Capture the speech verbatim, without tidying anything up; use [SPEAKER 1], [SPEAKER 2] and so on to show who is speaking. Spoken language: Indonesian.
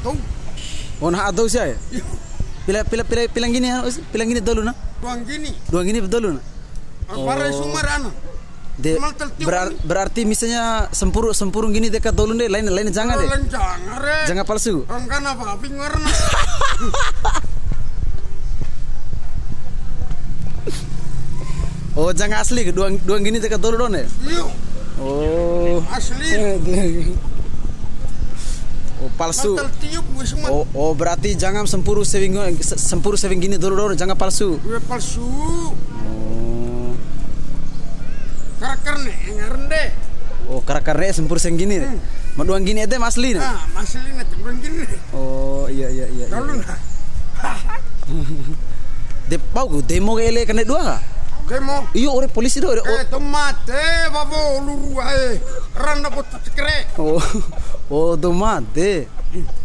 [SPEAKER 1] atau.
[SPEAKER 2] Oh nah atau sih ya? Pila pila pila pilang gini ya, pilang gini dulu na?
[SPEAKER 1] Doang gini.
[SPEAKER 2] Doang gini betul na?
[SPEAKER 1] Para sumar ana.
[SPEAKER 2] De, berar, berarti misalnya sempuru sempurung gini dekat dulu deh, lain lain jangan deh.
[SPEAKER 1] Lain jangan re.
[SPEAKER 2] Jangan palsu.
[SPEAKER 1] Orang kan apa api warna.
[SPEAKER 2] Oh jangan asli, doang doang gini dekat dulu dong ya?
[SPEAKER 1] Iya.
[SPEAKER 2] Oh.
[SPEAKER 1] Asli.
[SPEAKER 2] Oh palsu.
[SPEAKER 1] Tiup,
[SPEAKER 2] oh, oh berarti jangan sempuru saving sempuru saving gini dulu dong, jangan palsu.
[SPEAKER 1] Gue palsu.
[SPEAKER 2] Oh.
[SPEAKER 1] Karakter nih, ngarende.
[SPEAKER 2] Oh karakternya sempur seng gini. Hmm. Maduang gini itu asli nih.
[SPEAKER 1] Ah, asli nih, maduang gini.
[SPEAKER 2] Oh iya iya iya.
[SPEAKER 1] Dulu nah.
[SPEAKER 2] De pau demo ele kena dua ka?
[SPEAKER 1] Demo.
[SPEAKER 2] Iyo ore polisi do ore.
[SPEAKER 1] Eh tomate babo luru ae. Randa pot sekre.
[SPEAKER 2] Oh. Oh tomate.